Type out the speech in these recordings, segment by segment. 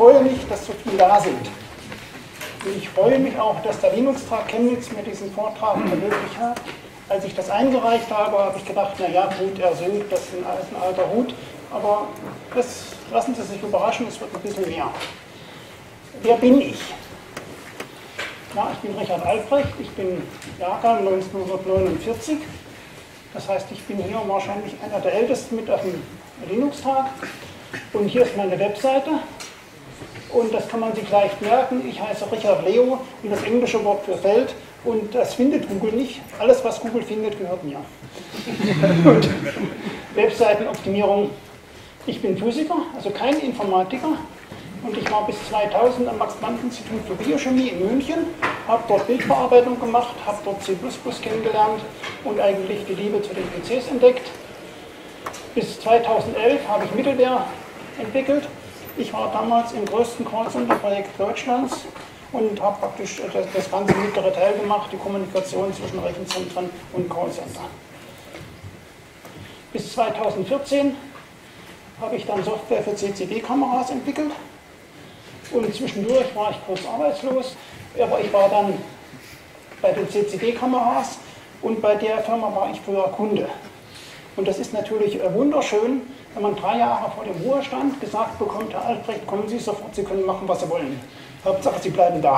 freue mich, dass so viele da sind. Und ich freue mich auch, dass der Linux-Tag Chemnitz mir diesen Vortrag ermöglicht hat. Als ich das eingereicht habe, habe ich gedacht, naja, gut, er singt, das ist ein alter Hut. Aber das lassen Sie sich überraschen, es wird ein bisschen mehr. Wer bin ich? Ja, ich bin Richard Albrecht, ich bin Jahrgang 1949. Das heißt, ich bin hier wahrscheinlich einer der Ältesten mit auf dem Linux-Tag. Und hier ist meine Webseite. Und das kann man sich leicht merken. Ich heiße Richard Leo, wie das englische Wort für Feld. Und das findet Google nicht. Alles, was Google findet, gehört mir. Und Webseitenoptimierung. Ich bin Physiker, also kein Informatiker. Und ich war bis 2000 am Max-Planck-Institut für Biochemie in München, habe dort Bildverarbeitung gemacht, habe dort C++ kennengelernt und eigentlich die Liebe zu den PCs entdeckt. Bis 2011 habe ich Mittelware entwickelt. Ich war damals im größten Callcenter-Projekt Deutschlands und habe praktisch das ganze mittlere Teil gemacht, die Kommunikation zwischen Rechenzentren und Callcenter. Bis 2014 habe ich dann Software für CCD-Kameras entwickelt. Und zwischendurch war ich kurz arbeitslos, aber ich war dann bei den CCD-Kameras und bei der Firma war ich früher Kunde. Und das ist natürlich wunderschön, wenn man 3 Jahre vor dem Ruhestand gesagt bekommt, Herr Albrecht, kommen Sie sofort, Sie können machen, was Sie wollen. Hauptsache, Sie bleiben da.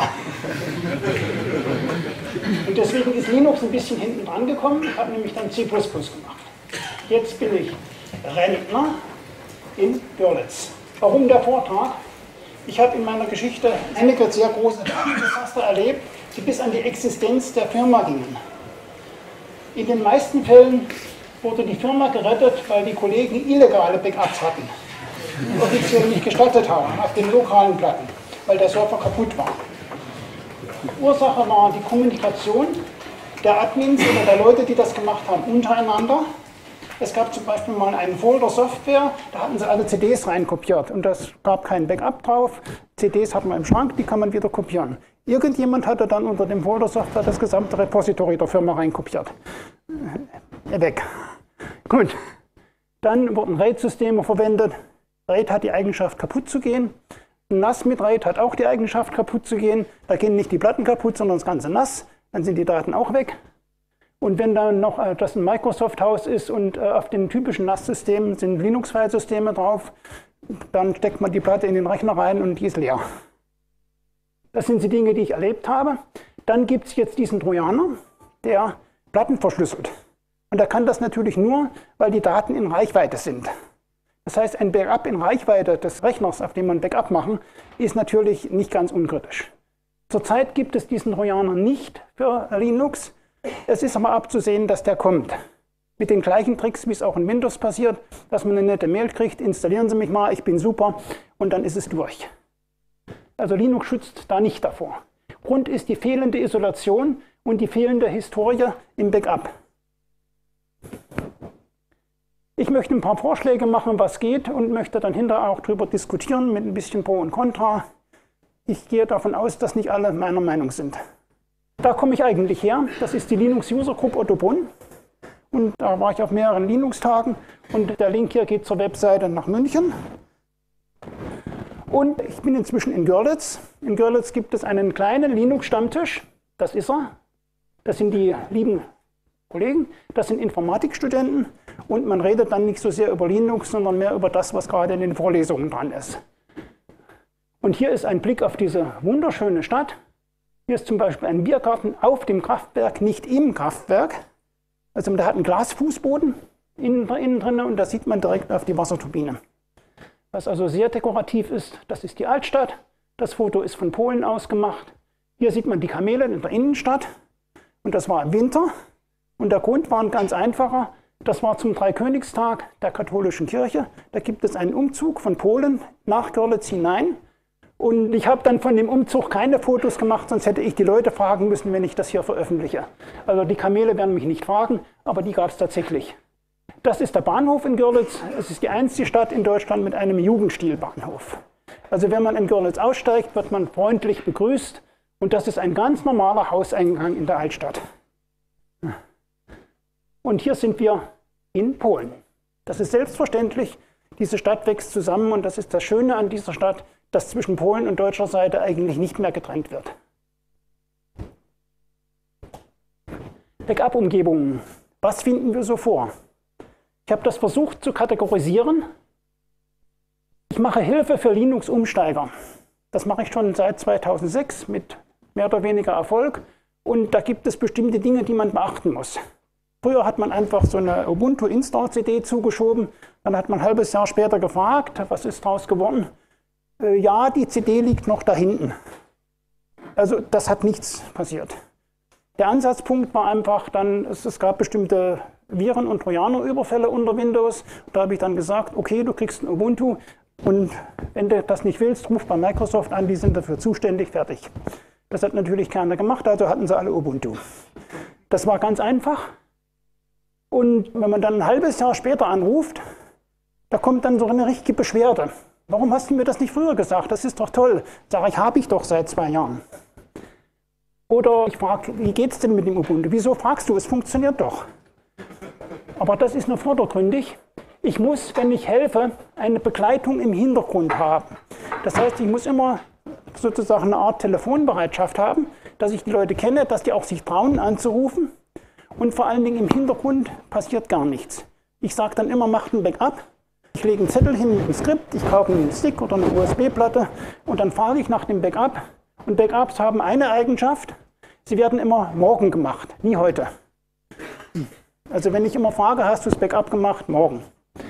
Und deswegen ist Linux ein bisschen hinten dran gekommen. Ich habe nämlich dann C++ gemacht. Jetzt bin ich Rentner in Görlitz. Warum der Vortrag? Ich habe in meiner Geschichte einige sehr große Datendesaster erlebt, die bis an die Existenz der Firma gingen. In den meisten Fällen wurde die Firma gerettet, weil die Kollegen illegale Backups hatten, die offiziell nicht gestattet haben, auf den lokalen Platten, weil der Server kaputt war. Die Ursache war die Kommunikation der Admins oder der Leute, die das gemacht haben, untereinander. Es gab zum Beispiel mal einen Folder Software, da hatten sie alle CDs reinkopiert und das gab kein Backup drauf. CDs hat man im Schrank, die kann man wieder kopieren. Irgendjemand hatte dann unter dem Folder Software das gesamte Repository der Firma reinkopiert. Weg. Gut. Dann wurden RAID-Systeme verwendet. RAID hat die Eigenschaft, kaputt zu gehen. NAS mit RAID hat auch die Eigenschaft, kaputt zu gehen. Da gehen nicht die Platten kaputt, sondern das ganze NAS. Dann sind die Daten auch weg. Und wenn dann noch das ein Microsoft-Haus ist und auf den typischen NAS-Systemen sind Linux-File-Systeme drauf, dann steckt man die Platte in den Rechner rein und die ist leer. Das sind die Dinge, die ich erlebt habe. Dann gibt es jetzt diesen Trojaner, der Platten verschlüsselt. Und er kann das natürlich nur, weil die Daten in Reichweite sind. Das heißt, ein Backup in Reichweite des Rechners, auf dem man Backup machen, ist natürlich nicht ganz unkritisch. Zurzeit gibt es diesen Trojaner nicht für Linux. Es ist aber abzusehen, dass der kommt. Mit den gleichen Tricks, wie es auch in Windows passiert, dass man eine nette Mail kriegt, installieren Sie mich mal, ich bin super, und dann ist es durch. Also Linux schützt da nicht davor. Grund ist die fehlende Isolation und die fehlende Historie im Backup. Ich möchte ein paar Vorschläge machen, was geht, und möchte dann hinterher auch darüber diskutieren mit ein bisschen Pro und Contra. Ich gehe davon aus, dass nicht alle meiner Meinung sind. Da komme ich eigentlich her. Das ist die Linux User Group Otto Brunn. Und da war ich auf mehreren Linux-Tagen. Und der Link hier geht zur Webseite nach München. Und ich bin inzwischen in Görlitz. In Görlitz gibt es einen kleinen Linux-Stammtisch. Das ist er. Das sind die lieben Kollegen. Das sind Informatikstudenten. Und man redet dann nicht so sehr über Linux, sondern mehr über das, was gerade in den Vorlesungen dran ist. Und hier ist ein Blick auf diese wunderschöne Stadt. Hier ist zum Beispiel ein Biergarten auf dem Kraftwerk, nicht im Kraftwerk. Also der hat einen Glasfußboden innen drin und da sieht man direkt auf die Wasserturbine. Was also sehr dekorativ ist, das ist die Altstadt. Das Foto ist von Polen aus gemacht. Hier sieht man die Kamele in der Innenstadt. Und das war im Winter. Und der Grund war ein ganz einfacher. Das war zum Dreikönigstag der katholischen Kirche. Da gibt es einen Umzug von Polen nach Görlitz hinein. Und ich habe dann von dem Umzug keine Fotos gemacht, sonst hätte ich die Leute fragen müssen, wenn ich das hier veröffentliche. Also die Kamele werden mich nicht fragen, aber die gab es tatsächlich. Das ist der Bahnhof in Görlitz. Es ist die einzige Stadt in Deutschland mit einem Jugendstilbahnhof. Also wenn man in Görlitz aussteigt, wird man freundlich begrüßt. Und das ist ein ganz normaler Hauseingang in der Altstadt. Und hier sind wir in Polen. Das ist selbstverständlich. Diese Stadt wächst zusammen und das ist das Schöne an dieser Stadt. dass zwischen Polen und deutscher Seite eigentlich nicht mehr getrennt wird. Backup-Umgebungen. Was finden wir so vor? Ich habe das versucht zu kategorisieren. Ich mache Hilfe für Linux-Umsteiger. Das mache ich schon seit 2006 mit mehr oder weniger Erfolg. Und da gibt es bestimmte Dinge, die man beachten muss. Früher hat man einfach so eine Ubuntu-Install-CD zugeschoben. Dann hat man ein halbes Jahr später gefragt, was ist daraus geworden? Ja, die CD liegt noch da hinten. Also das hat nichts passiert. Der Ansatzpunkt war einfach dann, es gab bestimmte Viren- und Trojaner-Überfälle unter Windows. Da habe ich dann gesagt, okay, du kriegst ein Ubuntu und wenn du das nicht willst, ruf bei Microsoft an, die sind dafür zuständig, fertig. Das hat natürlich keiner gemacht, also hatten sie alle Ubuntu. Das war ganz einfach. Und wenn man dann ein halbes Jahr später anruft, da kommt dann so eine richtige Beschwerde. Warum hast du mir das nicht früher gesagt? Das ist doch toll. Sag ich, habe ich doch seit 2 Jahren. Oder ich frage, wie geht es denn mit dem Ubuntu? Wieso fragst du? Es funktioniert doch. Aber das ist nur vordergründig. Ich muss, wenn ich helfe, eine Begleitung im Hintergrund haben. Das heißt, ich muss immer sozusagen eine Art Telefonbereitschaft haben, dass ich die Leute kenne, dass die auch sich trauen anzurufen. Und vor allen Dingen im Hintergrund passiert gar nichts. Ich sage dann immer, macht ein Backup. Ich lege einen Zettel hin mit einem Skript, ich kaufe einen Stick oder eine USB-Platte und dann frage ich nach dem Backup. Und Backups haben eine Eigenschaft, sie werden immer morgen gemacht, nie heute. Also wenn ich immer frage, hast du das Backup gemacht? Morgen.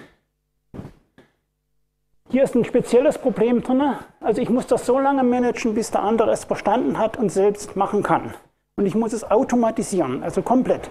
Hier ist ein spezielles Problem drin. Also ich muss das so lange managen, bis der andere es verstanden hat und selbst machen kann. Und ich muss es automatisieren, also komplett.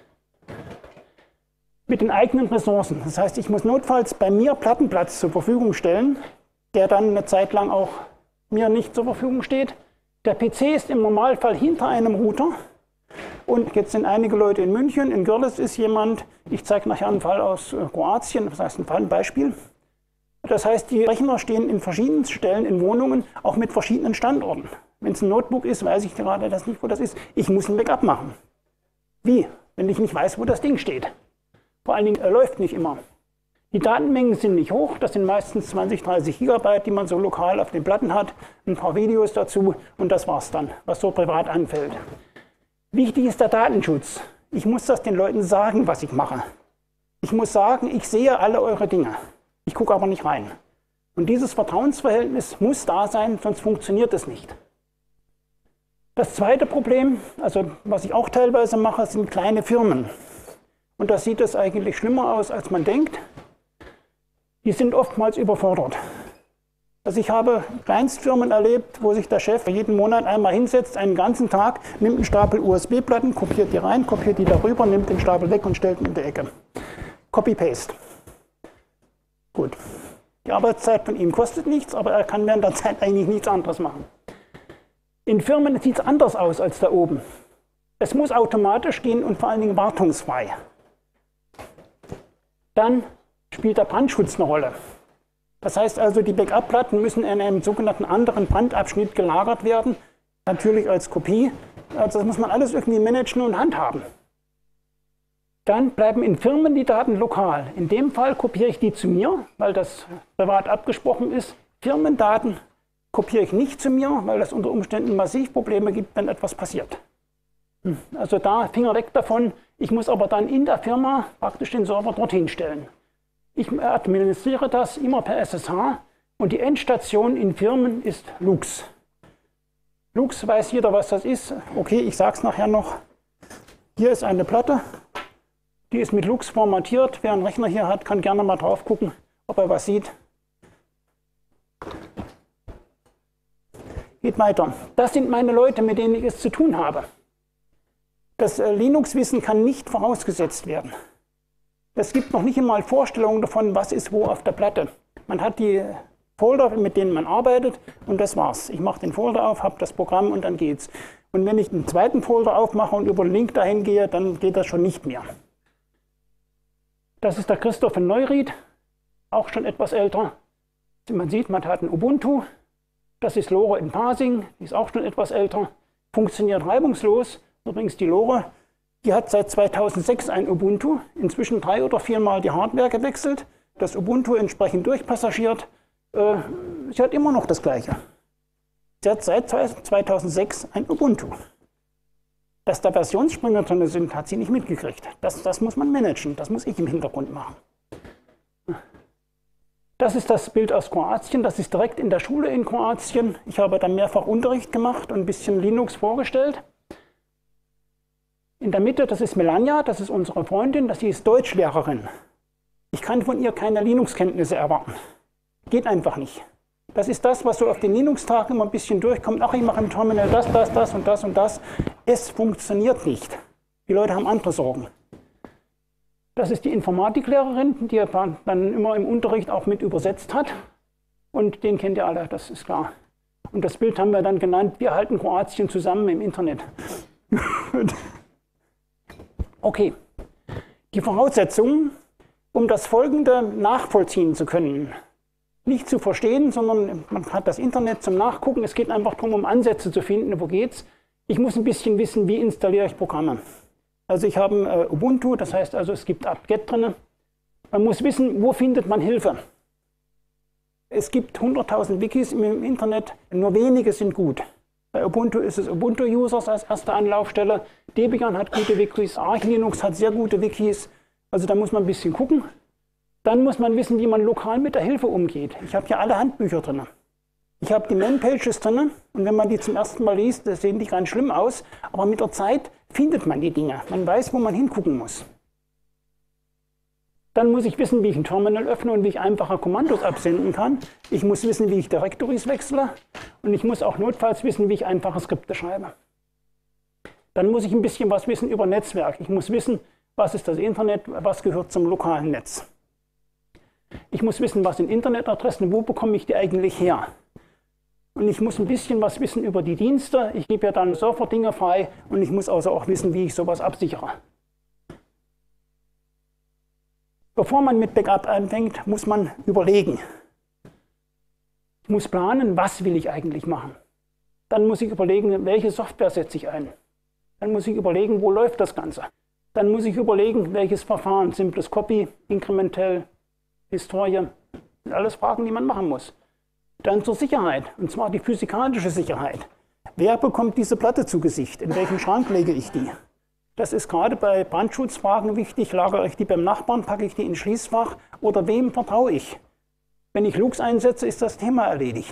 Mit den eigenen Ressourcen. Das heißt, ich muss notfalls bei mir Plattenplatz zur Verfügung stellen, der dann eine Zeit lang auch mir nicht zur Verfügung steht. Der PC ist im Normalfall hinter einem Router. Und jetzt sind einige Leute in München, in Görlitz ist jemand, ich zeige nachher einen Fall aus Kroatien, das heißt ein Beispiel. Das heißt, die Rechner stehen in verschiedenen Stellen in Wohnungen, auch mit verschiedenen Standorten. Wenn es ein Notebook ist, weiß ich gerade das nicht, wo das ist. Ich muss ein Backup machen. Wie? Wenn ich nicht weiß, wo das Ding steht. Vor allen Dingen, er läuft nicht immer. Die Datenmengen sind nicht hoch, das sind meistens 20, 30 Gigabyte, die man so lokal auf den Platten hat, ein paar Videos dazu und das war's dann, was so privat anfällt. Wichtig ist der Datenschutz. Ich muss das den Leuten sagen, was ich mache. Ich muss sagen, ich sehe alle eure Dinge. Ich gucke aber nicht rein. Und dieses Vertrauensverhältnis muss da sein, sonst funktioniert es nicht. Das zweite Problem, also was ich auch teilweise mache, sind kleine Firmen. Und da sieht es eigentlich schlimmer aus, als man denkt. Die sind oftmals überfordert. Also ich habe Kleinstfirmen erlebt, wo sich der Chef jeden Monat einmal hinsetzt, einen ganzen Tag, nimmt einen Stapel USB-Platten, kopiert die rein, kopiert die darüber, nimmt den Stapel weg und stellt ihn in die Ecke. Copy-Paste. Gut. Die Arbeitszeit von ihm kostet nichts, aber er kann während der Zeit eigentlich nichts anderes machen. In Firmen sieht es anders aus als da oben. Es muss automatisch gehen und vor allen Dingen wartungsfrei. Dann spielt der Brandschutz eine Rolle. Das heißt also, die Backup-Platten müssen in einem sogenannten anderen Brandabschnitt gelagert werden, natürlich als Kopie. Also das muss man alles irgendwie managen und handhaben. Dann bleiben in Firmen die Daten lokal. In dem Fall kopiere ich die zu mir, weil das privat abgesprochen ist. Firmendaten kopiere ich nicht zu mir, weil es unter Umständen massiv Probleme gibt, wenn etwas passiert. Also da Finger weg davon. Ich muss aber dann in der Firma praktisch den Server dorthin stellen. Ich administriere das immer per SSH und die Endstation in Firmen ist Lux. Lux weiß jeder, was das ist. Okay, ich sage es nachher noch. Hier ist eine Platte, die ist mit Lux formatiert. Wer einen Rechner hier hat, kann gerne mal drauf gucken, ob er was sieht. Geht weiter. Das sind meine Leute, mit denen ich es zu tun habe. Das Linux-Wissen kann nicht vorausgesetzt werden. Es gibt noch nicht einmal Vorstellungen davon, was ist wo auf der Platte. Man hat die Folder, mit denen man arbeitet und das war's. Ich mache den Folder auf, habe das Programm und dann geht's. Und wenn ich einen zweiten Folder aufmache und über den Link dahin gehe, dann geht das schon nicht mehr. Das ist der Christoph Neuried, auch schon etwas älter. Man sieht, man hat ein Ubuntu. Das ist Lore in Parsing, die ist auch schon etwas älter. Funktioniert reibungslos. Übrigens die Lore, die hat seit 2006 ein Ubuntu, inzwischen 3 oder 4 Mal die Hardware gewechselt, das Ubuntu entsprechend durchpassagiert. sie hat immer noch das Gleiche. Sie hat seit 2006 ein Ubuntu. Dass da Versionssprünge drin sind, hat sie nicht mitgekriegt. Das muss man managen, das muss ich im Hintergrund machen. Das ist das Bild aus Kroatien, das ist direkt in der Schule in Kroatien. Ich habe dann mehrfach Unterricht gemacht und ein bisschen Linux vorgestellt. In der Mitte, das ist Melania, das ist unsere Freundin, sie ist Deutschlehrerin. Ich kann von ihr keine Linux-Kenntnisse erwarten. Geht einfach nicht. Das ist das, was so auf den Linux-Tagen immer ein bisschen durchkommt. Ach, ich mache im Terminal das und das und das. Es funktioniert nicht. Die Leute haben andere Sorgen. Das ist die Informatiklehrerin, die dann immer im Unterricht auch mit übersetzt hat. Und den kennt ihr alle, das ist klar. Und das Bild haben wir dann genannt, wir halten Kroatien zusammen im Internet. Okay, die Voraussetzungen, um das Folgende nachvollziehen zu können. Nicht zu verstehen, sondern man hat das Internet zum Nachgucken. Es geht einfach darum, um Ansätze zu finden, wo geht's. Ich muss ein bisschen wissen, wie installiere ich Programme. Also ich habe Ubuntu, das heißt also, es gibt apt-get drin. Man muss wissen, wo findet man Hilfe. Es gibt 100.000 Wikis im Internet, nur wenige sind gut. Bei Ubuntu ist es Ubuntu-Users als erste Anlaufstelle. Debian hat gute Wikis, Arch Linux hat sehr gute Wikis. Also da muss man ein bisschen gucken. Dann muss man wissen, wie man lokal mit der Hilfe umgeht. Ich habe hier alle Handbücher drin. Ich habe die Man-Pages drin und wenn man die zum ersten Mal liest, sehen die ganz schlimm aus. Aber mit der Zeit findet man die Dinge. Man weiß, wo man hingucken muss. Dann muss ich wissen, wie ich ein Terminal öffne und wie ich einfache Kommandos absenden kann. Ich muss wissen, wie ich Directories wechsle. Und ich muss auch notfalls wissen, wie ich einfache Skripte schreibe. Dann muss ich ein bisschen was wissen über Netzwerk. Ich muss wissen, was ist das Internet, was gehört zum lokalen Netz. Ich muss wissen, was sind Internetadressen, wo bekomme ich die eigentlich her. Und ich muss ein bisschen was wissen über die Dienste. Ich gebe ja dann Server-Dinge frei und ich muss also auch wissen, wie ich sowas absichere. Bevor man mit Backup anfängt, muss man überlegen. Ich muss planen, was will ich eigentlich machen. Dann muss ich überlegen, welche Software setze ich ein. Dann muss ich überlegen, wo läuft das Ganze. Dann muss ich überlegen, welches Verfahren, simples Copy, inkrementell, Historie, das sind alles Fragen, die man machen muss. Dann zur Sicherheit, und zwar die physikalische Sicherheit. Wer bekommt diese Platte zu Gesicht? In welchem Schrank lege ich die? Das ist gerade bei Brandschutzfragen wichtig. Lagere ich die beim Nachbarn, packe ich die ins Schließfach oder wem vertraue ich? Wenn ich Lux einsetze, ist das Thema erledigt.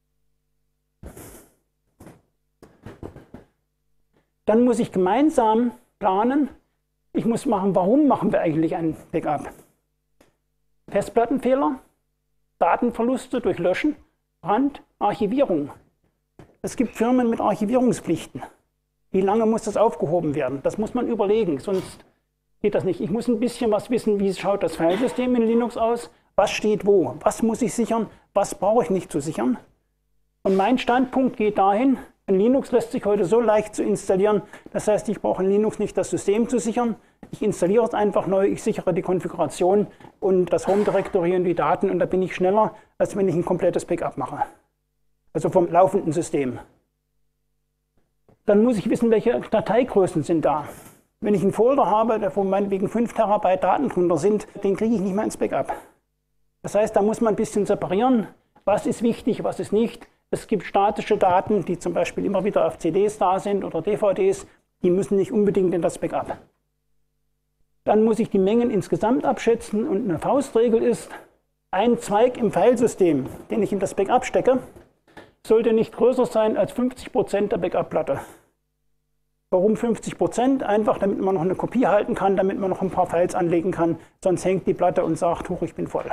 Dann muss ich gemeinsam planen. Ich muss machen, warum machen wir eigentlich ein Backup? Festplattenfehler, Datenverluste durch Löschen, Brand, Archivierung. Es gibt Firmen mit Archivierungspflichten. Wie lange muss das aufgehoben werden? Das muss man überlegen, sonst geht das nicht. Ich muss ein bisschen was wissen, wie schaut das Filesystem in Linux aus, was steht wo, was muss ich sichern, was brauche ich nicht zu sichern. Und mein Standpunkt geht dahin, ein Linux lässt sich heute so leicht zu installieren, das heißt, ich brauche in Linux nicht das System zu sichern, ich installiere es einfach neu, ich sichere die Konfiguration und das Home Directory und die Daten und da bin ich schneller, als wenn ich ein komplettes Backup mache. Also vom laufenden System. Dann muss ich wissen, welche Dateigrößen sind da. Wenn ich einen Folder habe, wo meinetwegen 5 Terabyte Daten drunter sind, den kriege ich nicht mehr ins Backup. Das heißt, da muss man ein bisschen separieren, was ist wichtig, was ist nicht. Es gibt statische Daten, die zum Beispiel immer wieder auf CDs da sind oder DVDs, die müssen nicht unbedingt in das Backup. Dann muss ich die Mengen insgesamt abschätzen und eine Faustregel ist, ein Zweig im Filesystem, den ich in das Backup stecke, sollte nicht größer sein als 50% der Backup-Platte. Warum 50%? Einfach, damit man noch eine Kopie halten kann, damit man noch ein paar Files anlegen kann, sonst hängt die Platte und sagt, huch, ich bin voll.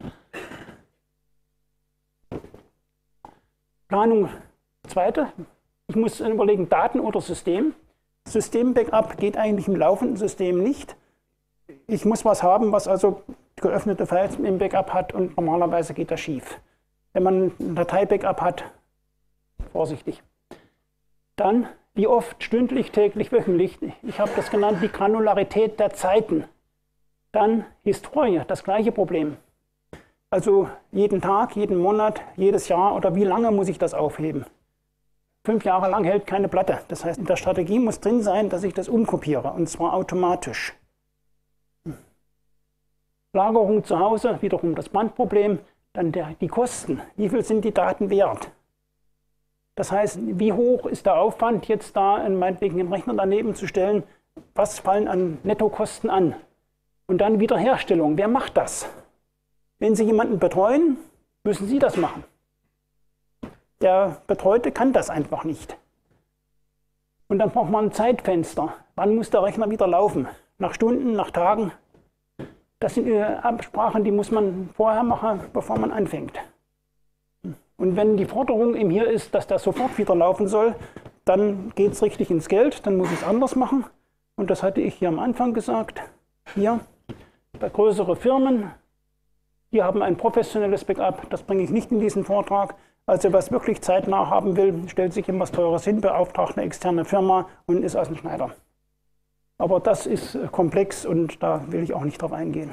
Planung zweite, ich muss überlegen, Daten oder System. System-Backup geht eigentlich im laufenden System nicht. Ich muss was haben, was also geöffnete Files im Backup hat und normalerweise geht das schief. Wenn man ein Datei-Backup hat, vorsichtig. Dann, wie oft, stündlich, täglich, wöchentlich. Ich habe das genannt, die Granularität der Zeiten. Dann Historie, das gleiche Problem. Also jeden Tag, jeden Monat, jedes Jahr oder wie lange muss ich das aufheben? 5 Jahre lang hält keine Platte. Das heißt, in der Strategie muss drin sein, dass ich das umkopiere und zwar automatisch. Lagerung zu Hause, wiederum das Brandproblem. Dann die Kosten. Wie viel sind die Daten wert? Das heißt, wie hoch ist der Aufwand, jetzt da meinetwegen einen Rechner daneben zu stellen? Was fallen an Nettokosten an? Und dann Wiederherstellung. Wer macht das? Wenn Sie jemanden betreuen, müssen Sie das machen. Der Betreute kann das einfach nicht. Und dann braucht man ein Zeitfenster. Wann muss der Rechner wieder laufen? Nach Stunden, nach Tagen? Das sind Absprachen, die muss man vorher machen, bevor man anfängt. Und wenn die Forderung eben hier ist, dass das sofort wieder laufen soll, dann geht es richtig ins Geld, dann muss ich es anders machen. Und das hatte ich hier am Anfang gesagt. Hier, bei größeren Firmen, die haben ein professionelles Backup, das bringe ich nicht in diesen Vortrag. Also wer es wirklich zeitnah haben will, stellt sich etwas Teures hin, beauftragt eine externe Firma und ist aus dem Schneider. Aber das ist komplex und da will ich auch nicht drauf eingehen.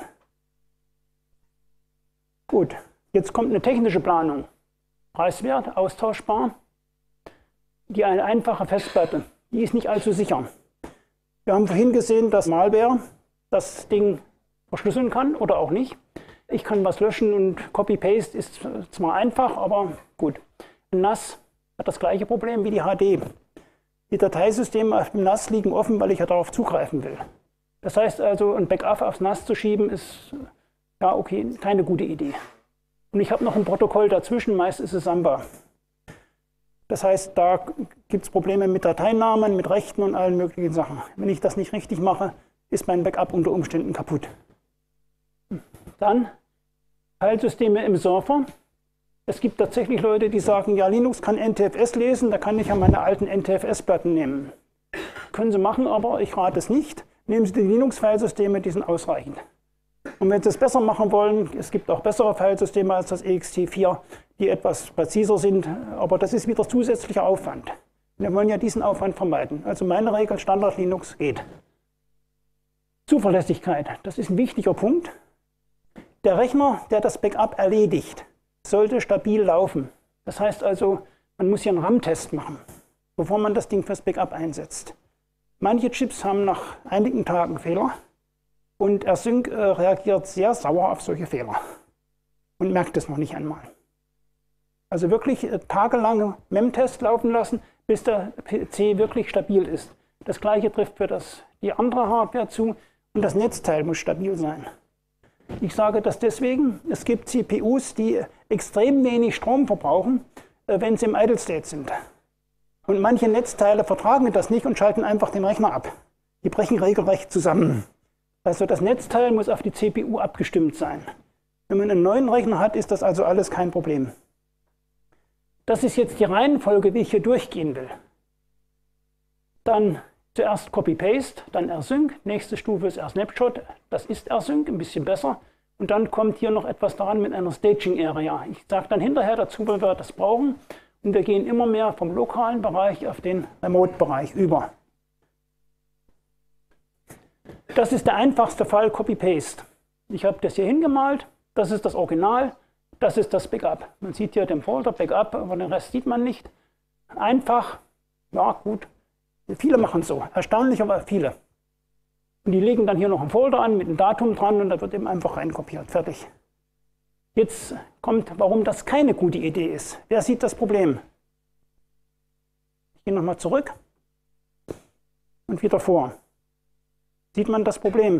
Gut, jetzt kommt eine technische Planung. Preiswert, austauschbar. Eine einfache Festplatte, die ist nicht allzu sicher. Wir haben vorhin gesehen, dass Malware das Ding verschlüsseln kann oder auch nicht. Ich kann was löschen und Copy-Paste ist zwar einfach, aber gut. Ein NAS hat das gleiche Problem wie die HD. Die Dateisysteme auf dem NAS liegen offen, weil ich ja darauf zugreifen will. Das heißt also, ein Backup aufs NAS zu schieben, ist ja okay, keine gute Idee. Und ich habe noch ein Protokoll dazwischen, meist ist es Samba. Das heißt, da gibt es Probleme mit Dateinamen, mit Rechten und allen möglichen Sachen. Wenn ich das nicht richtig mache, ist mein Backup unter Umständen kaputt. Dann Filesysteme im Surfer. Es gibt tatsächlich Leute, die sagen, ja, Linux kann NTFS lesen, da kann ich ja meine alten NTFS-Platten nehmen. Können Sie machen, aber ich rate es nicht. Nehmen Sie die Linux-Filesysteme, die sind ausreichend. Und wenn Sie es besser machen wollen, es gibt auch bessere Filesysteme als das ext4, die etwas präziser sind, aber das ist wieder zusätzlicher Aufwand. Wir wollen ja diesen Aufwand vermeiden. Also meine Regel, Standard Linux geht. Zuverlässigkeit, das ist ein wichtiger Punkt. Der Rechner, der das Backup erledigt, sollte stabil laufen. Das heißt also, man muss hier einen RAM-Test machen, bevor man das Ding fürs Backup einsetzt. Manche Chips haben nach einigen Tagen Fehler und AirSync reagiert sehr sauer auf solche Fehler und merkt es noch nicht einmal. Also wirklich tagelange MEM-Test laufen lassen, bis der PC wirklich stabil ist. Das gleiche trifft für die andere Hardware zu und das Netzteil muss stabil sein. Ich sage das deswegen, es gibt CPUs, die extrem wenig Strom verbrauchen, wenn sie im Idle State sind. Und manche Netzteile vertragen das nicht und schalten einfach den Rechner ab. Die brechen regelrecht zusammen. Also das Netzteil muss auf die CPU abgestimmt sein. Wenn man einen neuen Rechner hat, ist das also alles kein Problem. Das ist jetzt die Reihenfolge, wie ich hier durchgehen will. Dann zuerst Copy-Paste, dann AirSync. Nächste Stufe ist AirSnapshot. Das ist AirSync, ein bisschen besser. Und dann kommt hier noch etwas daran mit einer Staging Area. Ich sage dann hinterher dazu, wenn wir das brauchen. Und wir gehen immer mehr vom lokalen Bereich auf den Remote-Bereich über. Das ist der einfachste Fall, Copy-Paste. Ich habe das hier hingemalt. Das ist das Original. Das ist das Backup. Man sieht hier den Folder Backup, aber den Rest sieht man nicht. Einfach, ja gut. Viele machen es so, erstaunlich, aber viele. Und die legen dann hier noch einen Folder an mit einem Datum dran und da wird eben einfach reinkopiert. Fertig. Jetzt kommt, warum das keine gute Idee ist. Wer sieht das Problem? Ich gehe nochmal zurück und wieder vor. Sieht man das Problem?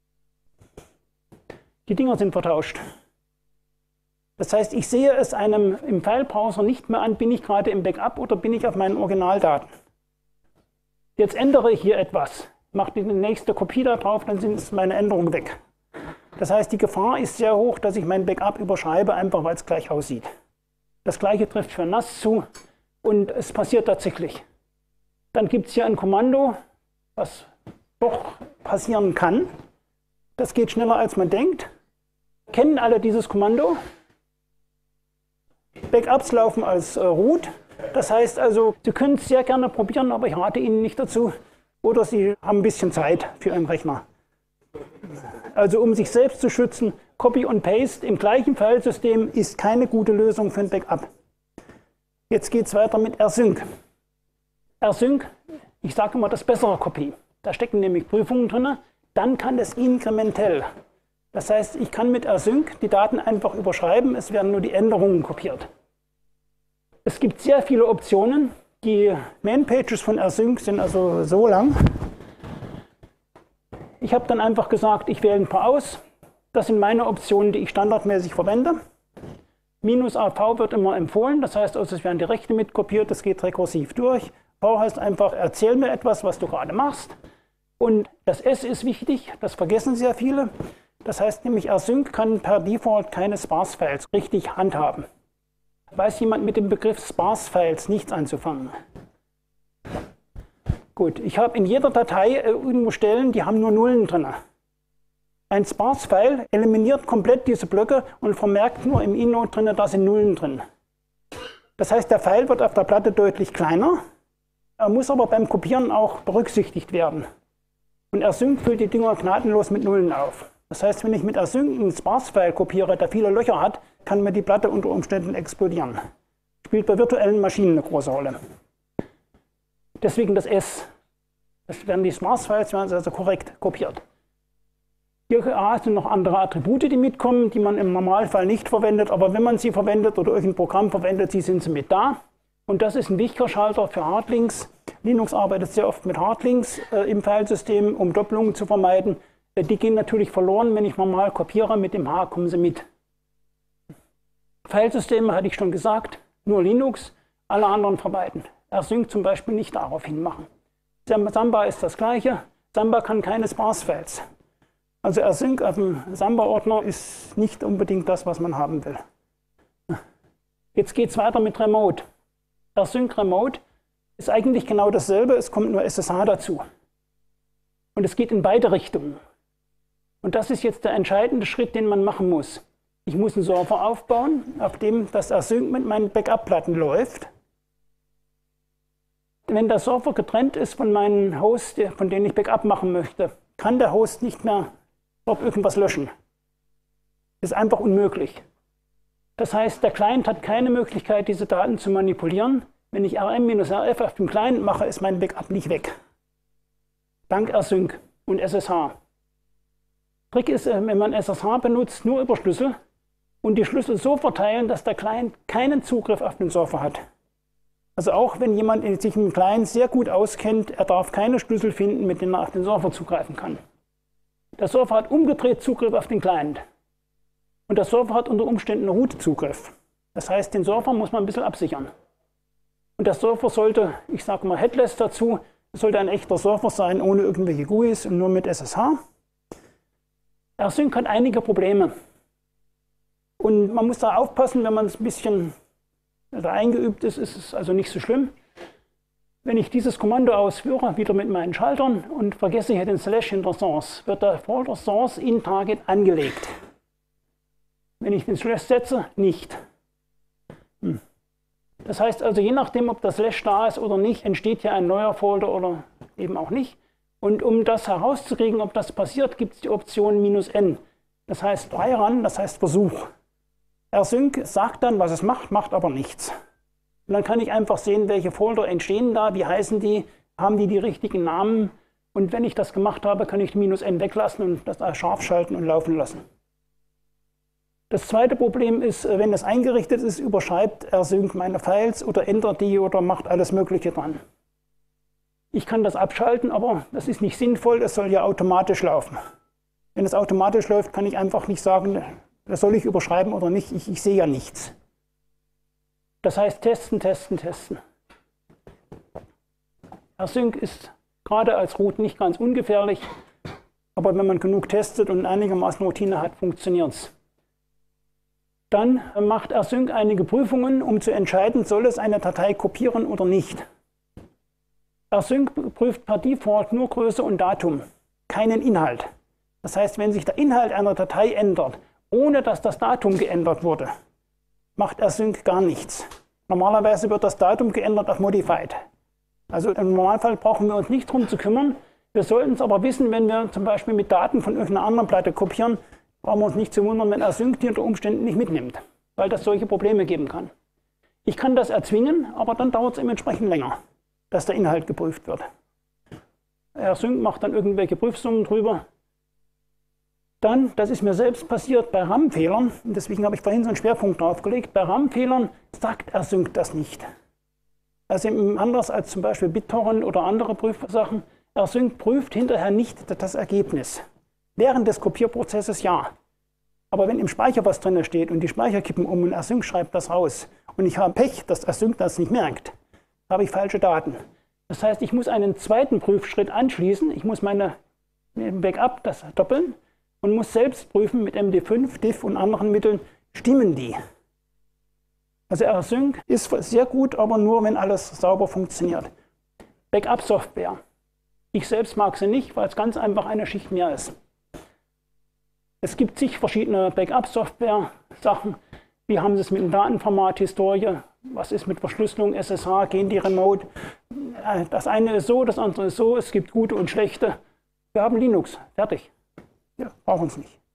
Die Dinger sind vertauscht. Das heißt, ich sehe es einem im File-Browser nicht mehr an, bin ich gerade im Backup oder bin ich auf meinen Originaldaten. Jetzt ändere ich hier etwas, mache die nächste Kopie da drauf, dann sind meine Änderungen weg. Das heißt, die Gefahr ist sehr hoch, dass ich mein Backup überschreibe, einfach weil es gleich aussieht. Das gleiche trifft für NAS zu und es passiert tatsächlich. Dann gibt es hier ein Kommando, was doch passieren kann. Das geht schneller als man denkt. Kennen alle dieses Kommando? Backups laufen als Root. Das heißt also, Sie können es sehr gerne probieren, aber ich rate Ihnen nicht dazu. Oder Sie haben ein bisschen Zeit für Ihren Rechner. Also um sich selbst zu schützen, Copy und Paste im gleichen Filesystem ist keine gute Lösung für ein Backup. Jetzt geht es weiter mit AirSync. AirSync, ich sage immer das bessere Copy. Da stecken nämlich Prüfungen drin. Dann kann es inkrementell Das heißt, ich kann mit Async die Daten einfach überschreiben, es werden nur die Änderungen kopiert. Es gibt sehr viele Optionen. Die Main-Pages von Async sind also so lang. Ich habe dann einfach gesagt, ich wähle ein paar aus. Das sind meine Optionen, die ich standardmäßig verwende. -AV wird immer empfohlen, das heißt also, es werden die Rechte mitkopiert, das geht rekursiv durch. V heißt einfach, erzähl mir etwas, was du gerade machst. Und das S ist wichtig, das vergessen sehr viele. Das heißt nämlich, Async kann per Default keine Sparse-Files richtig handhaben. Weiß jemand mit dem Begriff Sparse-Files nichts anzufangen? Gut, ich habe in jeder Datei irgendwo Stellen, die haben nur Nullen drin. Ein Sparse-File eliminiert komplett diese Blöcke und vermerkt nur im Inode drin, da sind Nullen drin. Das heißt, der File wird auf der Platte deutlich kleiner. Er muss aber beim Kopieren auch berücksichtigt werden. Und Async füllt die Dinger gnadenlos mit Nullen auf. Das heißt, wenn ich mit Async einen Sparse-File kopiere, der viele Löcher hat, kann mir die Platte unter Umständen explodieren. Spielt bei virtuellen Maschinen eine große Rolle. Deswegen das S. Das werden die Sparse-Files also korrekt kopiert. Hier sind noch andere Attribute, die mitkommen, die man im Normalfall nicht verwendet, aber wenn man sie verwendet oder irgendein Programm verwendet, sind sie mit da. Und das ist ein Wichterschalter für Hardlinks. Linux arbeitet sehr oft mit Hardlinks im Filesystem, um Doppelungen zu vermeiden. Die gehen natürlich verloren, wenn ich normal kopiere, mit dem H kommen sie mit. Filesysteme hatte ich schon gesagt, nur Linux, alle anderen vermeiden. Async zum Beispiel nicht daraufhin machen. Samba ist das gleiche, Samba kann keine Sparse-Files. Also Async auf dem Samba-Ordner ist nicht unbedingt das, was man haben will. Jetzt geht es weiter mit Remote. Async Remote ist eigentlich genau dasselbe, es kommt nur SSH dazu. Und es geht in beide Richtungen. Und das ist jetzt der entscheidende Schritt, den man machen muss. Ich muss einen Server aufbauen, auf dem das Async mit meinen Backup-Platten läuft. Wenn der Server getrennt ist von meinen Hosts, von denen ich Backup machen möchte, kann der Host nicht mehr dort irgendwas löschen. Das ist einfach unmöglich. Das heißt, der Client hat keine Möglichkeit, diese Daten zu manipulieren. Wenn ich rm-rf auf dem Client mache, ist mein Backup nicht weg. Dank Async und SSH. Trick ist, wenn man SSH benutzt, nur über Schlüssel und die Schlüssel so verteilen, dass der Client keinen Zugriff auf den Server hat. Also auch wenn jemand sich im Client sehr gut auskennt, er darf keine Schlüssel finden, mit denen er auf den Server zugreifen kann. Der Server hat umgedreht Zugriff auf den Client. Und der Server hat unter Umständen Root-Zugriff. Das heißt, den Server muss man ein bisschen absichern. Und der Server sollte, ich sage mal headless dazu, sollte ein echter Server sein, ohne irgendwelche GUIs und nur mit SSH. Async hat einige Probleme. Und man muss da aufpassen, wenn man es ein bisschen eingeübt ist, ist es also nicht so schlimm. Wenn ich dieses Kommando ausführe, wieder mit meinen Schaltern und vergesse hier den Slash hinter Source, wird der Folder Source in Target angelegt. Wenn ich den Slash setze, nicht. Das heißt also, je nachdem, ob der Slash da ist oder nicht, entsteht hier ein neuer Folder oder eben auch nicht. Und um das herauszukriegen, ob das passiert, gibt es die Option -n. Das heißt Run, das heißt Versuch. Async sagt dann, was es macht, macht aber nichts. Und dann kann ich einfach sehen, welche Folder entstehen da, wie heißen die, haben die richtigen Namen. Und wenn ich das gemacht habe, kann ich -n weglassen und das scharf schalten und laufen lassen. Das zweite Problem ist, wenn es eingerichtet ist, überschreibt Async meine Files oder ändert die oder macht alles Mögliche dran. Ich kann das abschalten, aber das ist nicht sinnvoll, es soll ja automatisch laufen. Wenn es automatisch läuft, kann ich einfach nicht sagen, das soll ich überschreiben oder nicht, ich sehe ja nichts. Das heißt testen, testen, testen. Async ist gerade als Root nicht ganz ungefährlich, aber wenn man genug testet und einigermaßen Routine hat, funktioniert es. Dann macht Async einige Prüfungen, um zu entscheiden, soll es eine Datei kopieren oder nicht. Async prüft per Default nur Größe und Datum, keinen Inhalt. Das heißt, wenn sich der Inhalt einer Datei ändert, ohne dass das Datum geändert wurde, macht Async gar nichts. Normalerweise wird das Datum geändert auf Modified. Also im Normalfall brauchen wir uns nicht darum zu kümmern. Wir sollten es aber wissen, wenn wir zum Beispiel mit Daten von irgendeiner anderen Platte kopieren, brauchen wir uns nicht zu wundern, wenn Async die unter Umständen nicht mitnimmt, weil das solche Probleme geben kann. Ich kann das erzwingen, aber dann dauert es entsprechend länger, dass der Inhalt geprüft wird. Async macht dann irgendwelche Prüfsummen drüber. Dann, das ist mir selbst passiert bei RAM-Fehlern, und deswegen habe ich vorhin so einen Schwerpunkt drauf gelegt, bei RAM-Fehlern sagt Async das nicht. Also anders als zum Beispiel BitTorrent oder andere Prüfsachen, Async prüft hinterher nicht das Ergebnis. Während des Kopierprozesses ja. Aber wenn im Speicher was drin steht und die Speicher kippen um und Async schreibt das raus und ich habe Pech, dass Async das nicht merkt, habe ich falsche Daten. Das heißt, ich muss einen zweiten Prüfschritt anschließen, ich muss meine Backup das doppeln und muss selbst prüfen mit MD5, Diff und anderen Mitteln, stimmen die. Also Async ist sehr gut, aber nur, wenn alles sauber funktioniert. Backup-Software. Ich selbst mag sie nicht, weil es ganz einfach eine Schicht mehr ist. Es gibt zig verschiedene Backup-Software-Sachen. Wie haben sie es mit dem Datenformat, Historie? Was ist mit Verschlüsselung, SSH, gehen die remote? Das eine ist so, das andere ist so. Es gibt gute und schlechte. Wir haben Linux. Fertig. Ja, brauchen es nicht.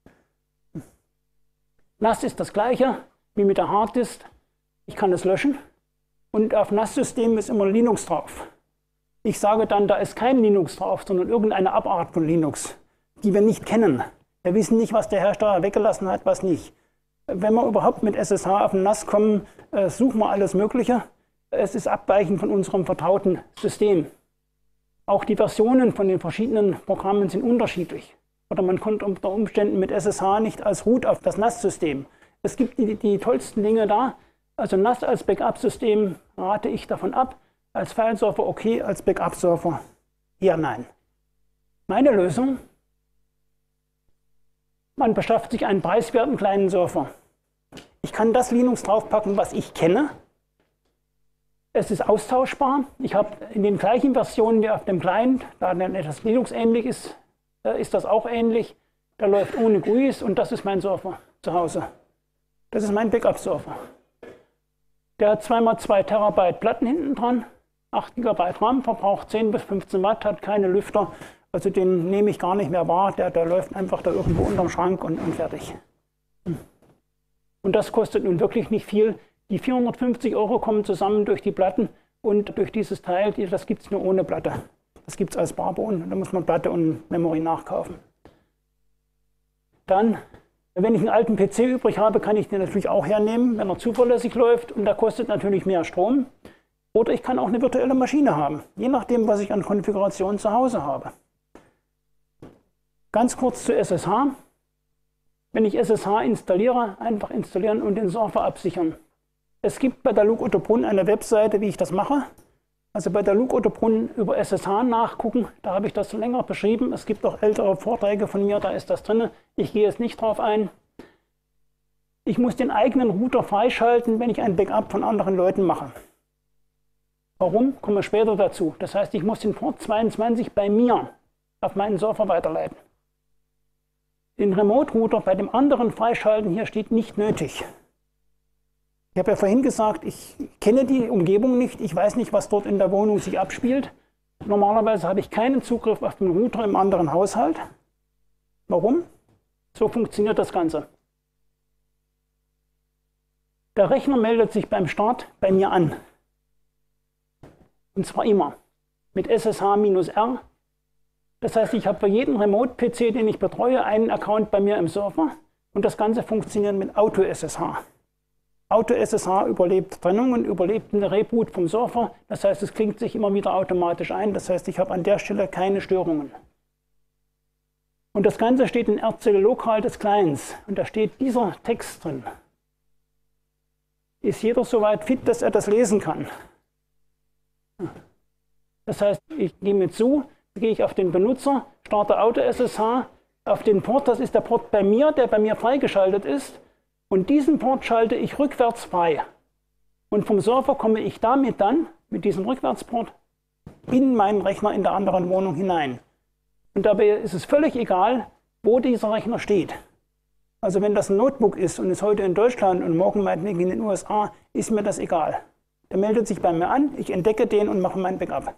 NAS ist das gleiche wie mit der Harddisk. Ich kann es löschen. Und auf NAS-Systemen ist immer Linux drauf. Ich sage dann, da ist kein Linux drauf, sondern irgendeine Abart von Linux, die wir nicht kennen. Wir wissen nicht, was der Hersteller weggelassen hat, was nicht. Wenn wir überhaupt mit SSH auf den NAS kommen, suchen wir alles Mögliche. Es ist abweichend von unserem vertrauten System. Auch die Versionen von den verschiedenen Programmen sind unterschiedlich. Oder man kommt unter Umständen mit SSH nicht als Root auf das NAS-System. Es gibt die tollsten Dinge da. Also NAS als Backup-System rate ich davon ab. Als Fileserver okay, als Backup-Server eher nein. Meine Lösung: Man beschafft sich einen preiswerten kleinen Server. Ich kann das Linux draufpacken, was ich kenne. Es ist austauschbar. Ich habe in den gleichen Versionen wie auf dem Client, da das Linux ähnlich ist, ist das auch ähnlich. Der läuft ohne GUIs und das ist mein Server zu Hause. Das ist mein Backup-Server. Der hat 2x2 Terabyte Platten hinten dran, 8 GB RAM, verbraucht 10 bis 15 Watt, hat keine Lüfter. Also den nehme ich gar nicht mehr wahr, der läuft einfach da irgendwo unterm Schrank und fertig. Und das kostet nun wirklich nicht viel. Die 450 € kommen zusammen durch die Platten und durch dieses Teil, das gibt es nur ohne Platte. Das gibt es als Barbohnen, da muss man Platte und Memory nachkaufen. Dann, wenn ich einen alten PC übrig habe, kann ich den natürlich auch hernehmen, wenn er zuverlässig läuft und der kostet natürlich mehr Strom. Oder ich kann auch eine virtuelle Maschine haben, je nachdem, was ich an Konfiguration zu Hause habe. Ganz kurz zu SSH. Wenn ich SSH installiere, einfach installieren und den Server absichern. Es gibt bei der Luc Otto Brunn eine Webseite, wie ich das mache. Also bei der Luc Otto Brunn über SSH nachgucken, da habe ich das länger beschrieben. Es gibt auch ältere Vorträge von mir, da ist das drin. Ich gehe jetzt nicht drauf ein. Ich muss den eigenen Router freischalten, wenn ich ein Backup von anderen Leuten mache. Warum? Kommen wir später dazu. Das heißt, ich muss den Port 22 bei mir auf meinen Server weiterleiten. Den Remote-Router bei dem anderen freischalten hier steht nicht nötig. Ich habe ja vorhin gesagt, ich kenne die Umgebung nicht, ich weiß nicht, was dort in der Wohnung sich abspielt. Normalerweise habe ich keinen Zugriff auf den Router im anderen Haushalt. Warum? So funktioniert das Ganze. Der Rechner meldet sich beim Start bei mir an. Und zwar immer mit SSH-R. Das heißt, ich habe für jeden Remote-PC, den ich betreue, einen Account bei mir im Server. Und das Ganze funktioniert mit Auto-SSH. Auto-SSH überlebt Trennungen, überlebt eine Reboot vom Server. Das heißt, es klingt sich immer wieder automatisch ein. Das heißt, ich habe an der Stelle keine Störungen. Und das Ganze steht in RCL lokal des Clients. Und da steht dieser Text drin. Ist jeder soweit fit, dass er das lesen kann? Das heißt, ich nehme zu, gehe ich auf den Benutzer, starte Auto-SSH, auf den Port, das ist der Port bei mir, der bei mir freigeschaltet ist. Und diesen Port schalte ich rückwärts frei. Und vom Server komme ich damit dann, mit diesem Rückwärtsport, in meinen Rechner in der anderen Wohnung hinein. Und dabei ist es völlig egal, wo dieser Rechner steht. Also wenn das ein Notebook ist und ist heute in Deutschland und morgen meinetwegen in den USA, ist mir das egal. Der meldet sich bei mir an, ich entdecke den und mache mein Backup.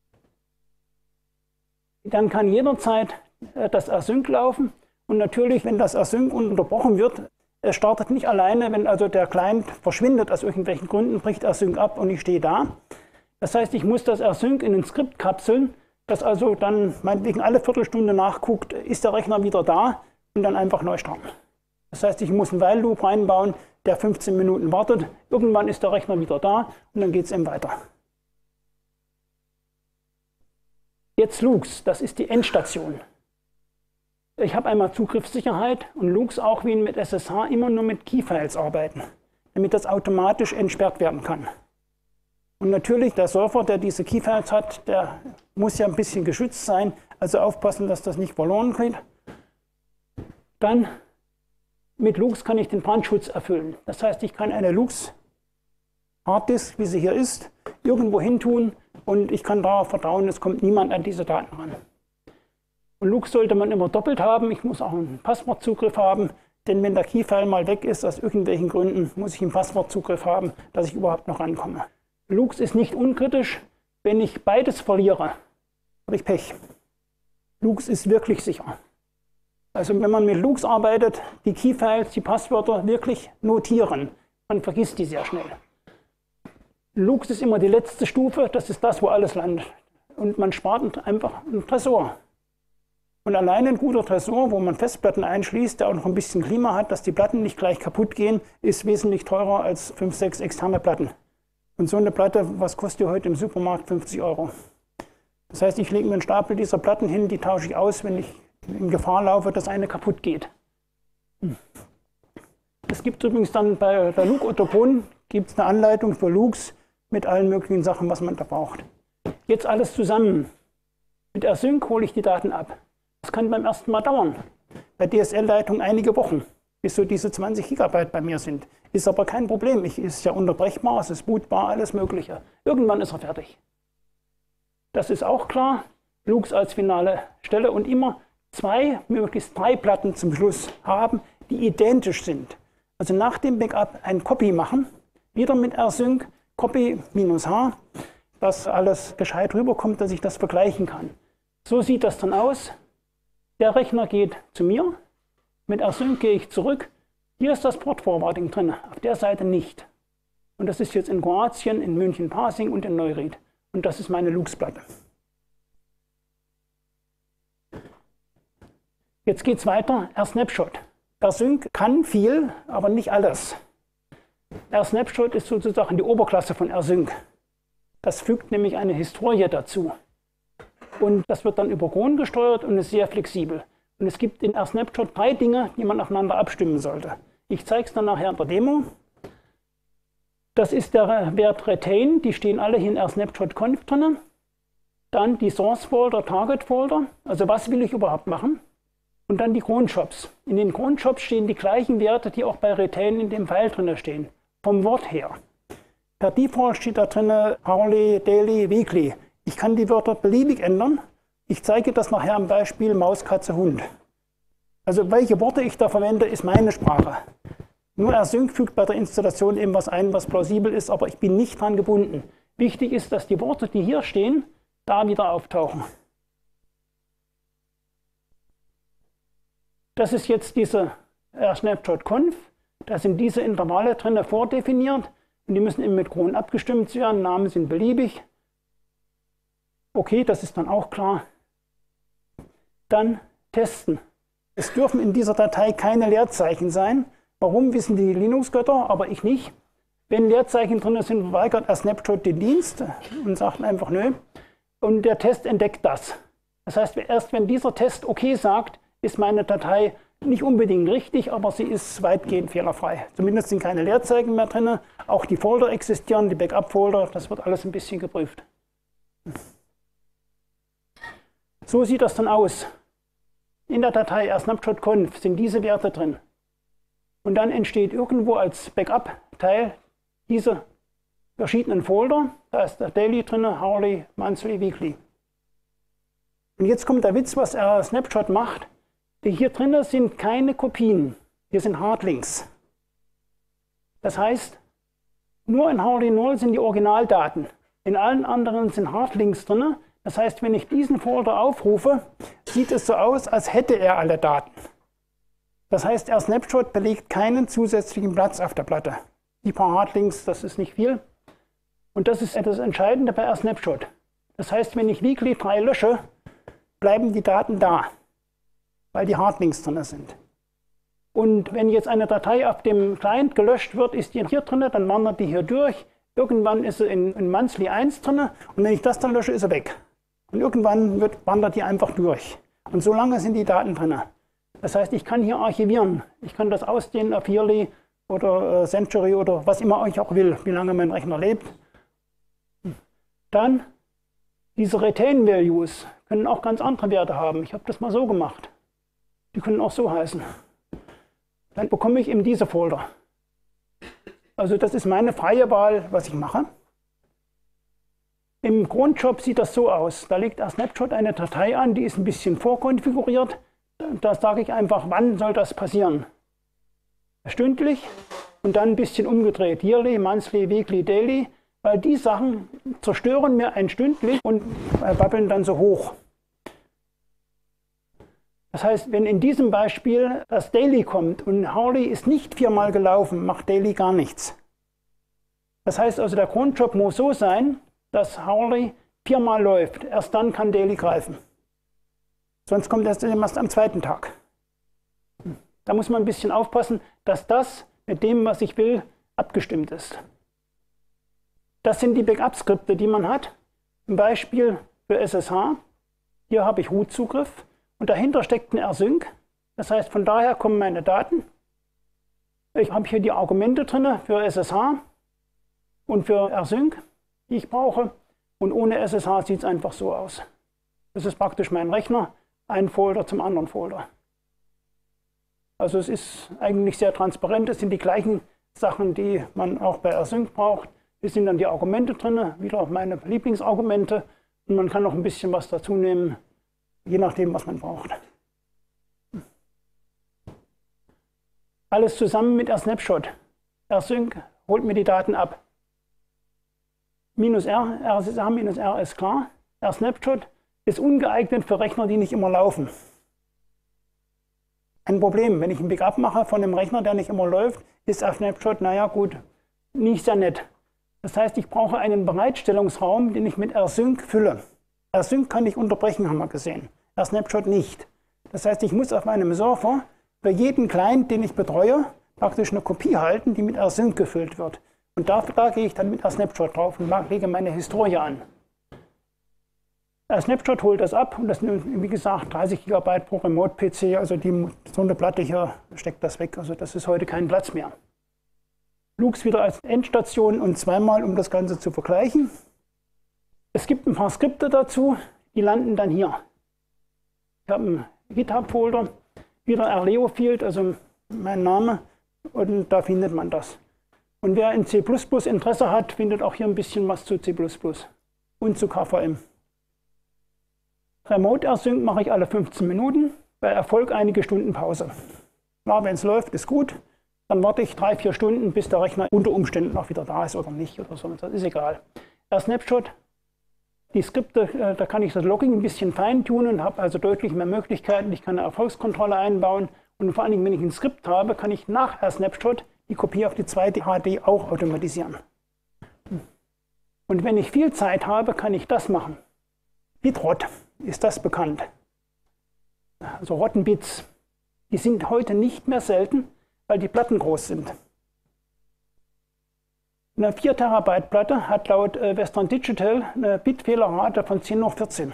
Dann kann jederzeit das Async laufen. Und natürlich, wenn das Async unterbrochen wird, es startet nicht alleine, wenn also der Client verschwindet aus irgendwelchen Gründen, bricht Async ab und ich stehe da. Das heißt, ich muss das Async in ein Skript kapseln, das also dann meinetwegen alle Viertelstunde nachguckt, ist der Rechner wieder da und dann einfach neu starten. Das heißt, ich muss einen While-Loop reinbauen, der 15 Minuten wartet. Irgendwann ist der Rechner wieder da und dann geht es eben weiter. Jetzt Lux, das ist die Endstation. Ich habe einmal Zugriffssicherheit und Lux auch wie mit SSH immer nur mit Keyfiles arbeiten, damit das automatisch entsperrt werden kann. Und natürlich der Server, der diese Keyfiles hat, der muss ja ein bisschen geschützt sein, also aufpassen, dass das nicht verloren geht. Dann mit Lux kann ich den Brandschutz erfüllen. Das heißt, ich kann eine Lux Harddisk, wie sie hier ist, irgendwo hin tun und ich kann darauf vertrauen, es kommt niemand an diese Daten ran. Und Lux sollte man immer doppelt haben. Ich muss auch einen Passwortzugriff haben, denn wenn der Keyfile mal weg ist, aus irgendwelchen Gründen, muss ich einen Passwortzugriff haben, dass ich überhaupt noch rankomme. Lux ist nicht unkritisch. Wenn ich beides verliere, habe ich Pech. Lux ist wirklich sicher. Also wenn man mit Lux arbeitet, die Keyfiles, die Passwörter wirklich notieren. Man vergisst die sehr schnell. Lux ist immer die letzte Stufe, das ist das, wo alles landet. Und man spart einfach einen Tresor. Und allein ein guter Tresor, wo man Festplatten einschließt, der auch noch ein bisschen Klima hat, dass die Platten nicht gleich kaputt gehen, ist wesentlich teurer als 5, 6 externe Platten. Und so eine Platte, was kostet die heute im Supermarkt? 50 €. Das heißt, ich lege mir einen Stapel dieser Platten hin, die tausche ich aus, wenn ich in Gefahr laufe, dass eine kaputt geht. Es gibt übrigens dann bei der LUK-Otopon eine Anleitung für Lux mit allen möglichen Sachen, was man da braucht. Jetzt alles zusammen. Mit Async hole ich die Daten ab. Das kann beim ersten Mal dauern. Bei DSL-Leitung einige Wochen, bis so diese 20 GB bei mir sind. Ist aber kein Problem. Ist ja unterbrechbar, es ist bootbar, alles Mögliche. Irgendwann ist er fertig. Das ist auch klar. Lux als finale Stelle und immer 2, möglichst 3 Platten zum Schluss haben, die identisch sind. Also nach dem Backup ein Copy machen, wieder mit Async, Copy -H, dass alles gescheit rüberkommt, dass ich das vergleichen kann. So sieht das dann aus. Der Rechner geht zu mir, mit Async gehe ich zurück. Hier ist das Port Forwarding drin, auf der Seite nicht. Und das ist jetzt in Kroatien, in München Parsing und in Neuried. Und das ist meine Lux-Platte. Jetzt geht es weiter, AirSnapshot. Async kann viel, aber nicht alles. AirSnapshot ist sozusagen die Oberklasse von Async. Das fügt nämlich eine Historie dazu. Und das wird dann über Cron gesteuert und ist sehr flexibel. Und es gibt in AirSnapshot 3 Dinge, die man aufeinander abstimmen sollte. Ich zeige es dann nachher in der Demo. Das ist der Wert Retain, die stehen alle hier in AirSnapshot-Conf drin. Dann die Source-Folder, Target-Folder, also was will ich überhaupt machen. Und dann die Cron-Shops. In den Cron-Shops stehen die gleichen Werte, die auch bei Retain in dem File drin stehen. Vom Wort her. Per Default steht da drin Hourly, Daily, Weekly. Ich kann die Wörter beliebig ändern. Ich zeige das nachher am Beispiel Maus, Katze, Hund. Also welche Worte ich da verwende, ist meine Sprache. Nur Async fügt bei der Installation eben was ein, was plausibel ist, aber ich bin nicht dran gebunden. Wichtig ist, dass die Worte, die hier stehen, da wieder auftauchen. Das ist jetzt diese AirSnapshot-Conf. Da sind diese Intervalle drin vordefiniert und die müssen eben mit Cron abgestimmt werden. Namen sind beliebig. Okay, das ist dann auch klar. Dann testen. Es dürfen in dieser Datei keine Leerzeichen sein. Warum, wissen die Linux-Götter, aber ich nicht. Wenn Leerzeichen drin sind, verweigert AirSnapshot den Dienst und sagt einfach nö. Und der Test entdeckt das. Das heißt, erst wenn dieser Test okay sagt, ist meine Datei nicht unbedingt richtig, aber sie ist weitgehend fehlerfrei. Zumindest sind keine Leerzeichen mehr drin. Auch die Folder existieren, die Backup-Folder, das wird alles ein bisschen geprüft. So sieht das dann aus. In der Datei AirSnapshot-Conf sind diese Werte drin. Und dann entsteht irgendwo als Backup-Teil diese verschiedenen Folder. Da ist der Daily drin, Hourly, Monthly, Weekly. Und jetzt kommt der Witz, was AirSnapshot macht. Hier drin sind keine Kopien. Hier sind Hardlinks. Das heißt, nur in Hourly 0 sind die Originaldaten. In allen anderen sind Hardlinks drin. Das heißt, wenn ich diesen Folder aufrufe, sieht es so aus, als hätte er alle Daten. Das heißt, AirSnapshot belegt keinen zusätzlichen Platz auf der Platte. Die paar Hardlinks, das ist nicht viel. Und das ist das Entscheidende bei AirSnapshot. Das heißt, wenn ich Weekly 3 lösche, bleiben die Daten da, weil die Hardlinks drin sind. Und wenn jetzt eine Datei auf dem Client gelöscht wird, ist die hier drin, dann wandert die hier durch. Irgendwann ist sie in Monthly 1 drin und wenn ich das dann lösche, ist sie weg. Und irgendwann wandert die einfach durch. Und so lange sind die Daten drin. Das heißt, ich kann hier archivieren. Ich kann das ausdehnen auf Yearly oder Century oder was immer ich auch will, wie lange mein Rechner lebt. Dann diese Retain Values können auch ganz andere Werte haben. Ich habe das mal so gemacht. Die können auch so heißen. Dann bekomme ich eben diese Folder. Also das ist meine freie Wahl, was ich mache. Im Cronjob sieht das so aus. Da legt AirSnapshot eine Datei an, die ist ein bisschen vorkonfiguriert. Da sage ich einfach, wann soll das passieren. Stündlich und dann ein bisschen umgedreht. Yearly, Monthly, Weekly, Daily. Weil die Sachen zerstören mir ein stündlich und babbeln dann so hoch. Das heißt, wenn in diesem Beispiel das Daily kommt und Harley ist nicht 4-mal gelaufen, macht Daily gar nichts. Das heißt also, der Cronjob muss so sein, dass Harley 4-mal läuft. Erst dann kann Daily greifen. Sonst kommt das erst am zweiten Tag. Da muss man ein bisschen aufpassen, dass das mit dem, was ich will, abgestimmt ist. Das sind die Backup-Skripte, die man hat. Zum Beispiel für SSH. Hier habe ich Root-Zugriff und dahinter steckt ein rsync. Das heißt, von daher kommen meine Daten. Ich habe hier die Argumente drin für SSH und für rsync, die ich brauche. Und ohne SSH sieht es einfach so aus. Das ist praktisch mein Rechner, ein Folder zum anderen Folder. Also es ist eigentlich sehr transparent. Es sind die gleichen Sachen, die man auch bei rsync braucht. Hier sind dann die Argumente drin, wieder meine Lieblingsargumente. Und man kann noch ein bisschen was dazu nehmen, je nachdem, was man braucht. Alles zusammen mit AirSnapshot. rsync holt mir die Daten ab. -R, RSSH-R ist klar. AirSnapshot ist ungeeignet für Rechner, die nicht immer laufen. Ein Problem, wenn ich ein Backup mache von einem Rechner, der nicht immer läuft, ist AirSnapshot, naja gut, nicht sehr nett. Das heißt, ich brauche einen Bereitstellungsraum, den ich mit rsync fülle. rsync kann ich unterbrechen, haben wir gesehen. AirSnapshot nicht. Das heißt, ich muss auf meinem Server für jeden Client, den ich betreue, praktisch eine Kopie halten, die mit rsync gefüllt wird. Und da gehe ich dann mit AirSnapshot drauf und lege meine Historie an. AirSnapshot holt das ab und das sind, wie gesagt, 30 GB pro Remote-PC. Also so eine Platte hier steckt das weg. Also das ist heute kein Platz mehr. Lux wieder als Endstation und zweimal, um das Ganze zu vergleichen. Es gibt ein paar Skripte dazu, die landen dann hier. Ich habe einen GitHub-Folder, wieder rleofield, also mein Name, und da findet man das. Und wer in C++ Interesse hat, findet auch hier ein bisschen was zu C++ und zu KVM. Remote rsync mache ich alle 15 Minuten, bei Erfolg einige Stunden Pause. Klar, wenn es läuft, ist gut. Dann warte ich 3-4 Stunden, bis der Rechner unter Umständen auch wieder da ist oder nicht oder so. Das ist egal. AirSnapshot, die Skripte, da kann ich das Logging ein bisschen feintunen, habe also deutlich mehr Möglichkeiten. Ich kann eine Erfolgskontrolle einbauen und vor allen Dingen, wenn ich ein Skript habe, kann ich nach AirSnapshot die Kopie auf die zweite HD auch automatisieren. Und wenn ich viel Zeit habe, kann ich das machen. Bitrot ist das bekannt. Also Rottenbits, die sind heute nicht mehr selten, weil die Platten groß sind. Eine 4 Terabyte Platte hat laut Western Digital eine Bitfehlerrate von 10^14.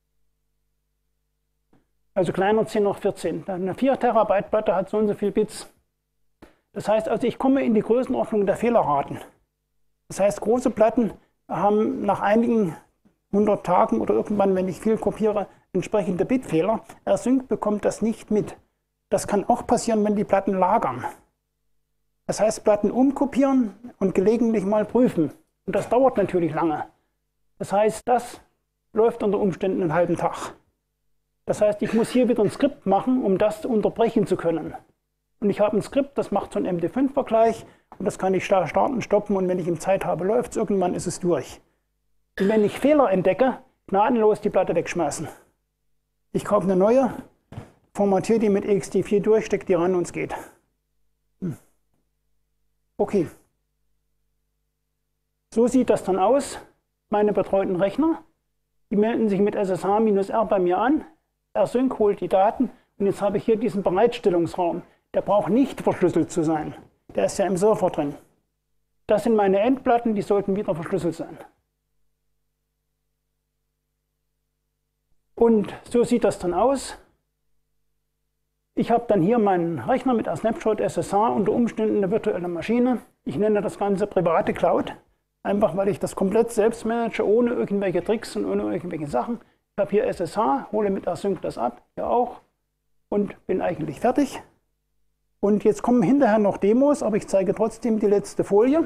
Also kleiner 10^14. Eine 4 Terabyte Platte hat so und so viel Bits. Das heißt also, ich komme in die Größenordnung der Fehlerraten. Das heißt, große Platten haben nach einigen 100 Tagen oder irgendwann, wenn ich viel kopiere, entsprechende Bitfehler. rsync bekommt das nicht mit. Das kann auch passieren, wenn die Platten lagern. Das heißt, Platten umkopieren und gelegentlich mal prüfen. Und das dauert natürlich lange. Das heißt, das läuft unter Umständen einen halben Tag. Das heißt, ich muss hier wieder ein Skript machen, um das unterbrechen zu können. Und ich habe ein Skript, das macht so einen MD5-Vergleich und das kann ich starten, stoppen und wenn ich ihm Zeit habe, läuft es. Irgendwann ist es durch. Und wenn ich Fehler entdecke, gnadenlos die Platte wegschmeißen. Ich kaufe eine neue, formatiere die mit ext4 durch, stecke die ran und es geht. Okay. So sieht das dann aus. Meine betreuten Rechner, die melden sich mit SSH-R bei mir an. rsync holt die Daten und jetzt habe ich hier diesen Bereitstellungsraum. der braucht nicht verschlüsselt zu sein. Der ist ja im Server drin. Das sind meine Endplatten, die sollten wieder verschlüsselt sein. Und so sieht das dann aus. Ich habe dann hier meinen Rechner mit AirSnapshot SSH, unter Umständen eine virtuelle Maschine. Ich nenne das Ganze private Cloud, einfach weil ich das komplett selbst manage, ohne irgendwelche Tricks und ohne irgendwelche Sachen. Ich habe hier SSH, hole mit AirSync das ab, hier auch, und bin eigentlich fertig. Und jetzt kommen hinterher noch Demos, aber ich zeige trotzdem die letzte Folie.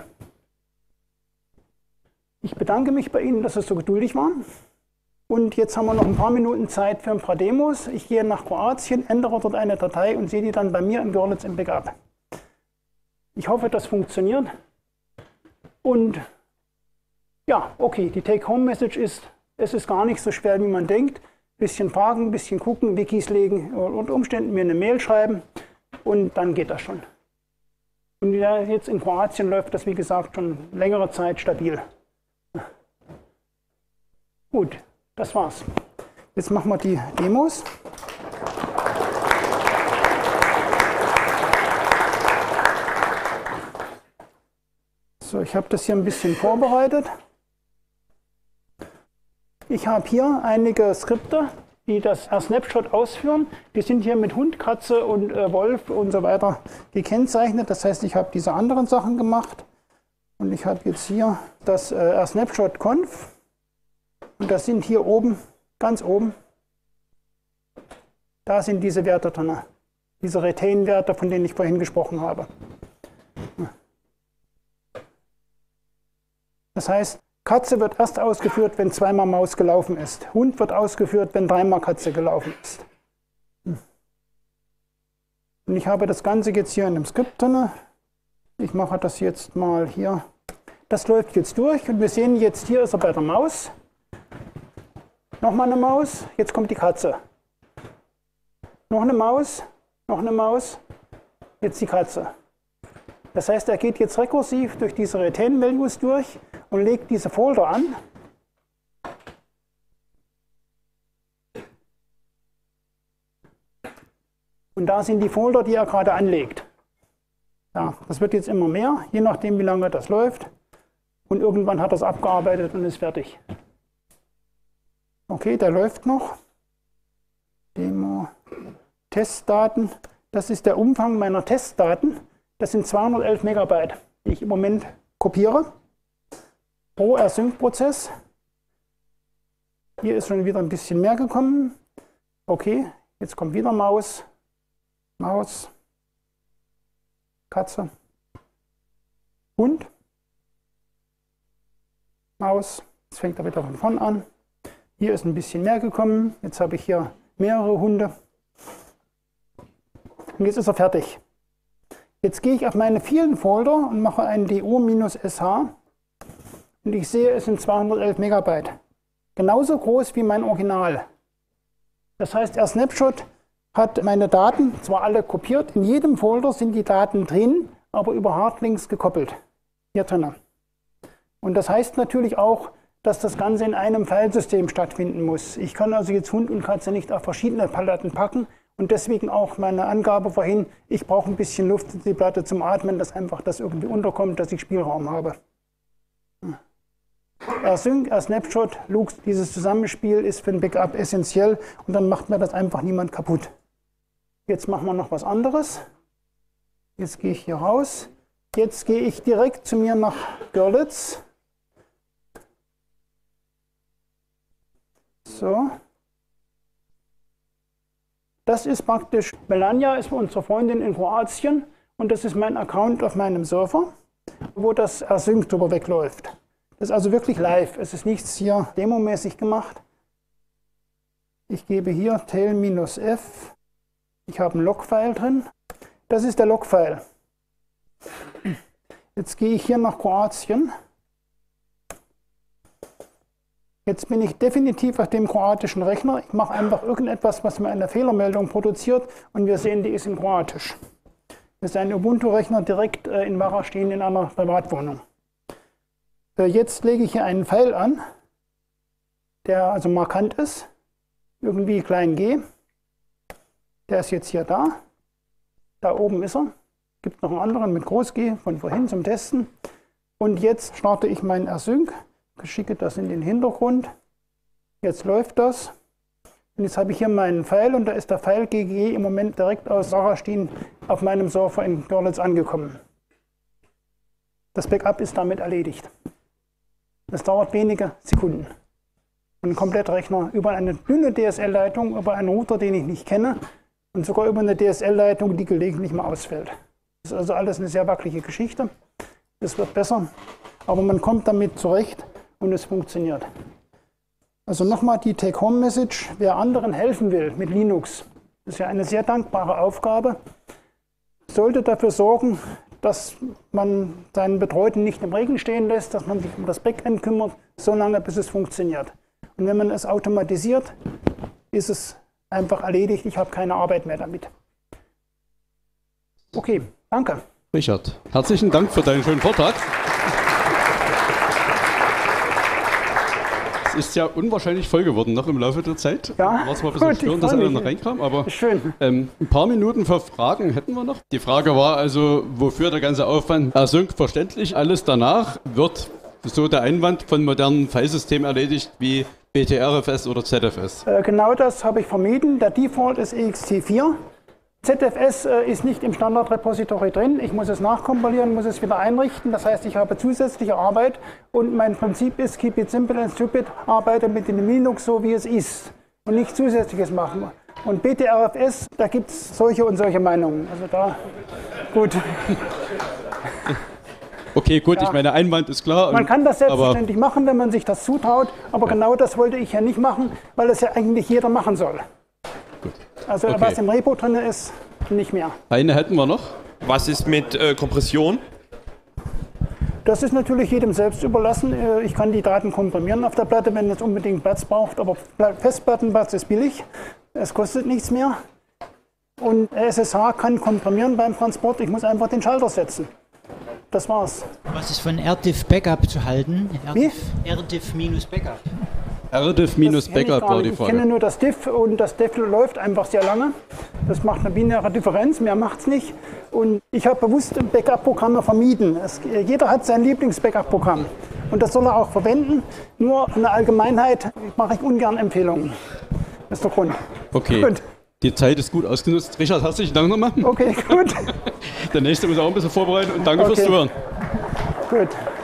Ich bedanke mich bei Ihnen, dass Sie so geduldig waren. Und jetzt haben wir noch ein paar Minuten Zeit für ein paar Demos. Ich gehe nach Kroatien, ändere dort eine Datei und sehe die dann bei mir in Görlitz im Backup. Ich hoffe, das funktioniert. Und ja, okay, die Take-Home-Message ist, es ist gar nicht so schwer, wie man denkt. Ein bisschen fragen, ein bisschen gucken, Wikis legen, unter Umständen mir eine Mail schreiben und dann geht das schon. Und ja, jetzt in Kroatien läuft das, wie gesagt, schon längere Zeit stabil. Gut. Das war's. Jetzt machen wir die Demos. So, ich habe das hier ein bisschen vorbereitet. Ich habe hier einige Skripte, die das AirSnapshot ausführen. Die sind hier mit Hund, Katze und Wolf und so weiter gekennzeichnet. Das heißt, ich habe diese anderen Sachen gemacht. Und ich habe jetzt hier das AirSnapshot Conf. Und das sind hier oben, ganz oben, da sind diese Werte drin, diese Retain-Werte, von denen ich vorhin gesprochen habe. Das heißt, Katze wird erst ausgeführt, wenn zweimal Maus gelaufen ist. Hund wird ausgeführt, wenn dreimal Katze gelaufen ist. Und ich habe das Ganze jetzt hier in einem Skript drin. Ich mache das jetzt mal hier. Das läuft jetzt durch und wir sehen jetzt, hier ist er bei der Maus. Nochmal eine Maus, jetzt kommt die Katze. Noch eine Maus, jetzt die Katze. Das heißt, er geht jetzt rekursiv durch diese Retain-Values durch und legt diese Folder an. Und da sind die Folder, die er gerade anlegt. Ja, das wird jetzt immer mehr, je nachdem, wie lange das läuft. Und irgendwann hat er es abgearbeitet und ist fertig. Okay, der läuft noch. Demo, Testdaten. Das ist der Umfang meiner Testdaten. Das sind 211 Megabyte, die ich im Moment kopiere. Pro AirSync-Prozess. Hier ist schon wieder ein bisschen mehr gekommen. Okay, jetzt kommt wieder Maus, Katze, Hund, Maus. Jetzt fängt er wieder von vorn an. Hier ist ein bisschen mehr gekommen. Jetzt habe ich hier mehrere Hunde. Und jetzt ist er fertig. Jetzt gehe ich auf meine vielen Folder und mache einen DO-SH. Und ich sehe, es sind 211 Megabyte. Genauso groß wie mein Original. Das heißt, AirSnapshot hat meine Daten zwar alle kopiert, in jedem Folder sind die Daten drin, aber über Hardlinks gekoppelt. Hier drin. Und das heißt natürlich auch, dass das Ganze in einem Filesystem stattfinden muss. Ich kann also jetzt Hund und Katze nicht auf verschiedene Paletten packen und deswegen auch meine Angabe vorhin, ich brauche ein bisschen Luft in die Platte zum Atmen, dass einfach das irgendwie unterkommt, dass ich Spielraum habe. AirSync, AirSnapshot, Lux, dieses Zusammenspiel ist für ein Backup essentiell und dann macht mir das einfach niemand kaputt. Jetzt machen wir noch was anderes. Jetzt gehe ich hier raus. Jetzt gehe ich direkt zu mir nach Görlitz. So. Das ist praktisch, Melania ist unsere Freundin in Kroatien und das ist mein Account auf meinem Server, wo das AirSync drüber wegläuft. Das ist also wirklich live, es ist nichts hier demomäßig gemacht. Ich gebe hier tail-f, ich habe ein Log-File drin, das ist der Log-File. Jetzt gehe ich hier nach Kroatien. Jetzt bin ich definitiv auf dem kroatischen Rechner. Ich mache einfach irgendetwas, was mir eine Fehlermeldung produziert und wir sehen, die ist in Kroatisch. Das ist ein Ubuntu-Rechner direkt in Vara stehen in einer Privatwohnung. Jetzt lege ich hier einen Pfeil an, der also markant ist, irgendwie klein g. Der ist jetzt hier da. Da oben ist er. Gibt noch einen anderen mit Groß-G von vorhin zum Testen. Und jetzt starte ich meinen Async, schicke das in den Hintergrund. Jetzt läuft das. Und jetzt habe ich hier meinen Pfeil und da ist der Pfeil GG im Moment direkt aus Sarastin auf meinem Server in Görlitz angekommen. Das Backup ist damit erledigt. Das dauert wenige Sekunden. Ein Komplettrechner über eine dünne DSL-Leitung, über einen Router, den ich nicht kenne und sogar über eine DSL-Leitung, die gelegentlich mal ausfällt. Das ist also alles eine sehr wackelige Geschichte. Es wird besser, aber man kommt damit zurecht und es funktioniert. Also nochmal die Take-Home-Message, wer anderen helfen will mit Linux, das ist ja eine sehr dankbare Aufgabe, sollte dafür sorgen, dass man seinen Betreuten nicht im Regen stehen lässt, dass man sich um das Backend kümmert, so lange bis es funktioniert. Und wenn man es automatisiert, ist es einfach erledigt, ich habe keine Arbeit mehr damit. Okay, danke. Richard, herzlichen Dank für deinen schönen Vortrag. Es ist ja unwahrscheinlich voll geworden noch im Laufe der Zeit. Ja, war zwar ein bisschen störend, dass alle noch reinkamen, aber schön. Ein paar Minuten für Fragen hätten wir noch. Die Frage war also, wofür der ganze Aufwand? Async verständlich, alles danach wird so der Einwand von modernen Filesystemen erledigt wie BTRFS oder ZFS. Genau das habe ich vermieden. Der Default ist ext4. ZFS ist nicht im Standard-Repository drin. Ich muss es nachkompilieren, muss es wieder einrichten. Das heißt, ich habe zusätzliche Arbeit und mein Prinzip ist, keep it simple and stupid, arbeite mit dem Linux so, wie es ist und nicht zusätzliches machen. Und BTRFS, da gibt es solche und solche Meinungen. Also da, gut. Okay, gut, ja. Ich meine, Einwand ist klar. Man kann das selbstverständlich machen, wenn man sich das zutraut, aber genau das wollte ich ja nicht machen, weil es ja eigentlich jeder machen soll. Gut. Also okay. Was im Repo drin ist, nicht mehr. Eine hätten wir noch. Was ist mit Kompression? Das ist natürlich jedem selbst überlassen. Ich kann die Daten komprimieren auf der Platte, wenn es unbedingt Platz braucht, aber Festplattenplatz ist billig, es kostet nichts mehr. Und SSH kann komprimieren beim Transport, ich muss einfach den Schalter setzen. Das war's. Was ist von RDiff Backup zu halten? Wie? RDiff-Backup. RDiff-Backup war die Frage. Ich kenne nur das Diff und das Diff läuft einfach sehr lange. Das macht eine binäre Differenz, mehr macht's nicht. Und ich habe bewusst Backup-Programme vermieden. Jeder hat sein Lieblings-Backup-Programm. Und das soll er auch verwenden. Nur in der Allgemeinheit mache ich ungern Empfehlungen. Das ist der Grund. Okay. Gut. Die Zeit ist gut ausgenutzt. Richard, herzlichen Dank nochmal. Okay, gut. Der nächste muss auch ein bisschen vorbereiten und danke fürs Zuhören. Gut.